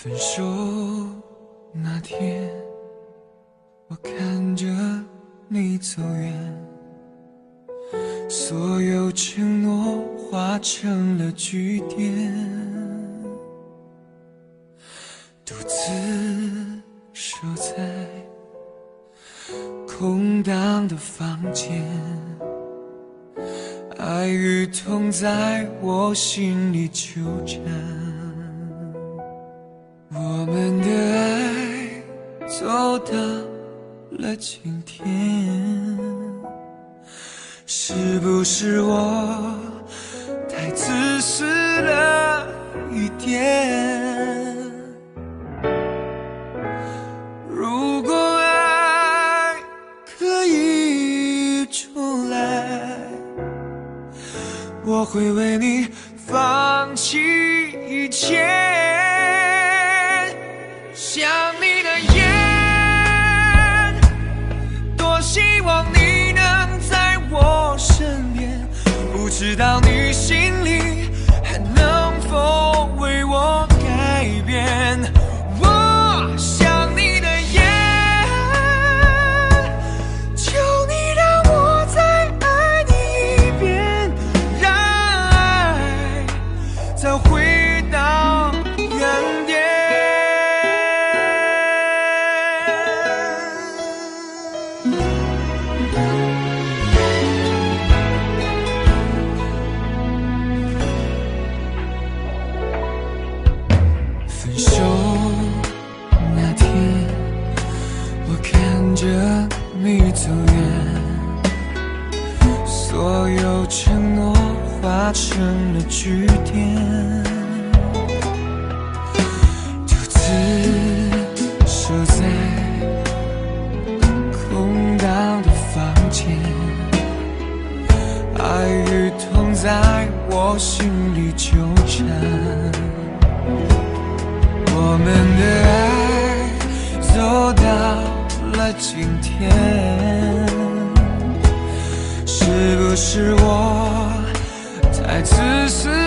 分手那天，我看着你走远，所有承诺化成了句点，独自守在空荡的房间，爱与痛在我心里纠缠。我们的爱走到了今天，是不是我太自私了一点？如果爱可以重来，我会为你放弃一切。想你的眼，多希望你能在我身边，不知道你心里还能否为我改变。我想你的眼，求你让我再爱你一遍，让爱再回到原点。分手那天，我看着你走远，所有承诺化成了句点，独自守在空荡的房间，爱与痛在我心里纠缠。我们的爱走到了今天，是不是我太自私